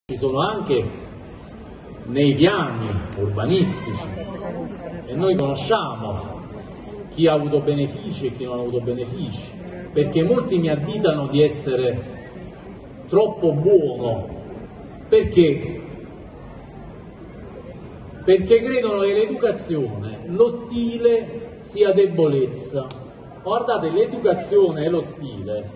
Ci sono anche nei piani urbanistici e noi conosciamo chi ha avuto benefici e chi non ha avuto benefici, perché molti mi additano di essere troppo buono, perché credono che l'educazione, lo stile sia debolezza. Guardate, l'educazione e lo stile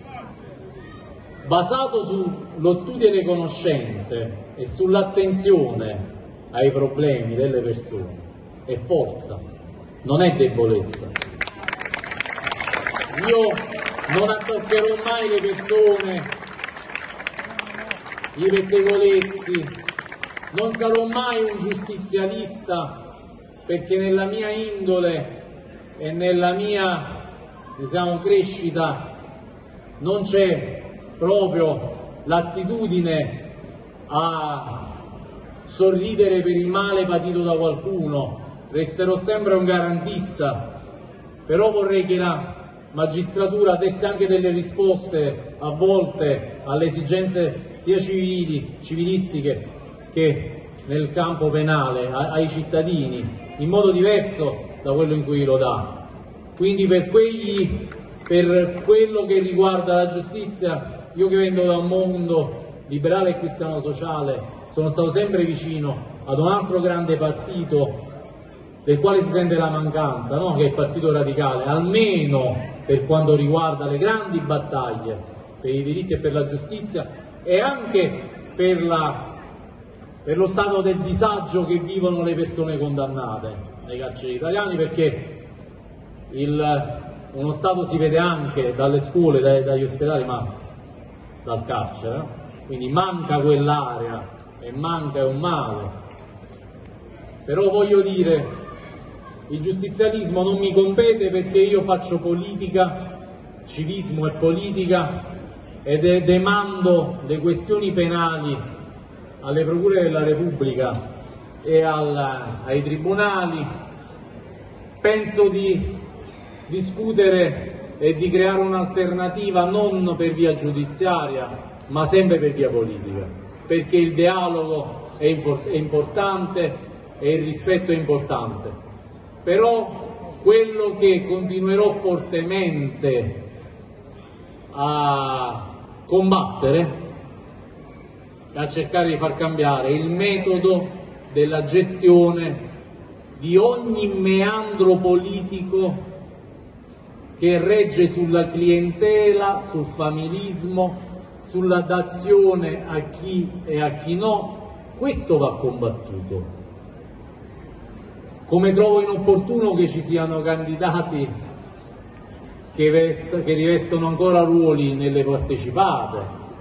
basato sullo studio e le conoscenze e sull'attenzione ai problemi delle persone è forza, non è debolezza. Io non attaccherò mai le persone, i pettegolezzi, non sarò mai un giustizialista, perché nella mia indole e nella mia, crescita non c'è proprio l'attitudine a sorridere per il male patito da qualcuno. Resterò sempre un garantista, però vorrei che la magistratura desse anche delle risposte a volte alle esigenze sia civilistiche che nel campo penale ai cittadini, in modo diverso da quello in cui lo dà. Quindi per quello che riguarda la giustizia, io che vengo da un mondo liberale e cristiano sociale, sono stato sempre vicino ad un altro grande partito del quale si sente la mancanza, no? Che è il Partito Radicale, almeno per quanto riguarda le grandi battaglie per i diritti e per la giustizia e anche per lo stato del disagio che vivono le persone condannate nei carceri italiani, perché uno Stato si vede anche dalle scuole, dagli ospedali, ma dal carcere, quindi manca quell'area e manca è un male. Però voglio dire, il giustizialismo non mi compete, perché io faccio politica, civismo e politica, ed demando le questioni penali alle procure della Repubblica e ai tribunali. Penso di discutere e di creare un'alternativa non per via giudiziaria, ma sempre per via politica, perché il dialogo è importante e il rispetto è importante. Però quello che continuerò fortemente a combattere e a cercare di far cambiare il metodo della gestione di ogni meandro politico che regge sulla clientela, sul familismo, sulla dazione a chi e a chi no. Questo va combattuto. Come trovo inopportuno che ci siano candidati che rivestono ancora ruoli nelle partecipate,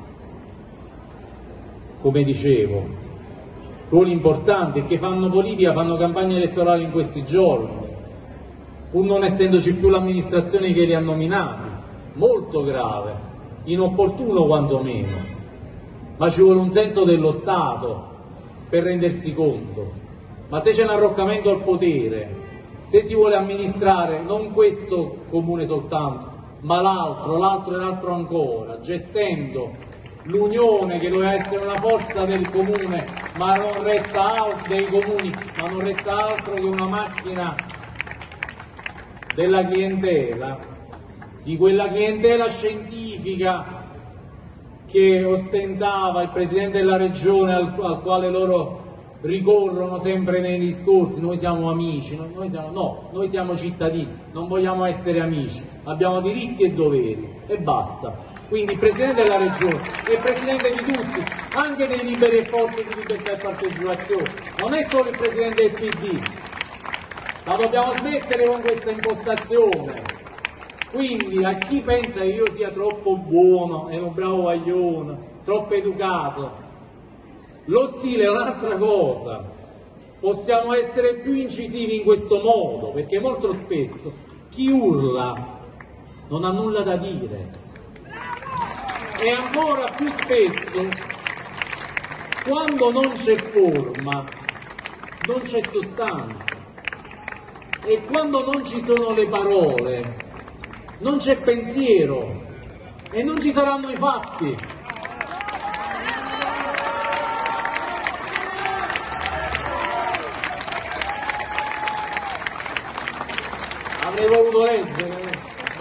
come dicevo, ruoli importanti, e che fanno politica, fanno campagna elettorale in questi giorni, pur non essendoci più l'amministrazione che li ha nominati. Molto grave, inopportuno quantomeno, ma ci vuole un senso dello Stato per rendersi conto. Ma se c'è un arroccamento al potere, se si vuole amministrare non questo comune soltanto, ma l'altro e l'altro ancora, gestendo l'unione che doveva essere una forza del comune, ma non resta altro dei comuni, ma non resta altro che una macchina della clientela, di quella clientela scientifica che ostentava il Presidente della Regione, al quale loro ricorrono sempre nei discorsi: noi siamo amici, noi siamo cittadini, non vogliamo essere amici, abbiamo diritti e doveri e basta. Quindi il Presidente della Regione è il Presidente di tutti, anche dei liberi e forti di libertà e partecipazione, non è solo il Presidente del PD. La dobbiamo smettere con questa impostazione. Quindi a chi pensa che io sia troppo buono e un bravo guaglione, troppo educato, lo stile è un'altra cosa. Possiamo essere più incisivi in questo modo, perché molto spesso chi urla non ha nulla da dire, e ancora più spesso quando non c'è forma non c'è sostanza, e quando non ci sono le parole non c'è pensiero e non ci saranno i fatti.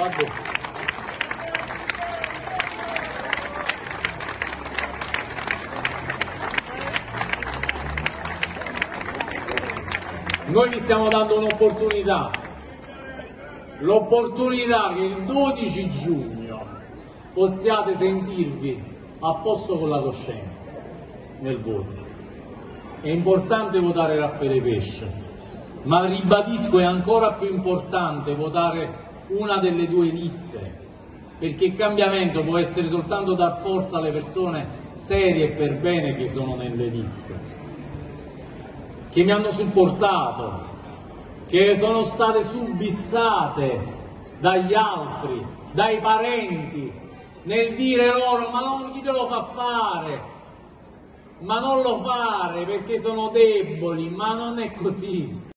Va bene. Noi vi stiamo dando un'opportunità, l'opportunità che il 12 giugno possiate sentirvi a posto con la coscienza nel voto. È importante votare Raffaele Pesce, ma ribadisco è ancora più importante votare una delle due liste, perché il cambiamento può essere soltanto dar forza alle persone serie e per bene che sono nelle liste, che mi hanno supportato, che sono state subissate dagli altri, dai parenti, nel dire loro ma non chi te lo fa fare, ma non lo fare perché sono deboli, ma non è così.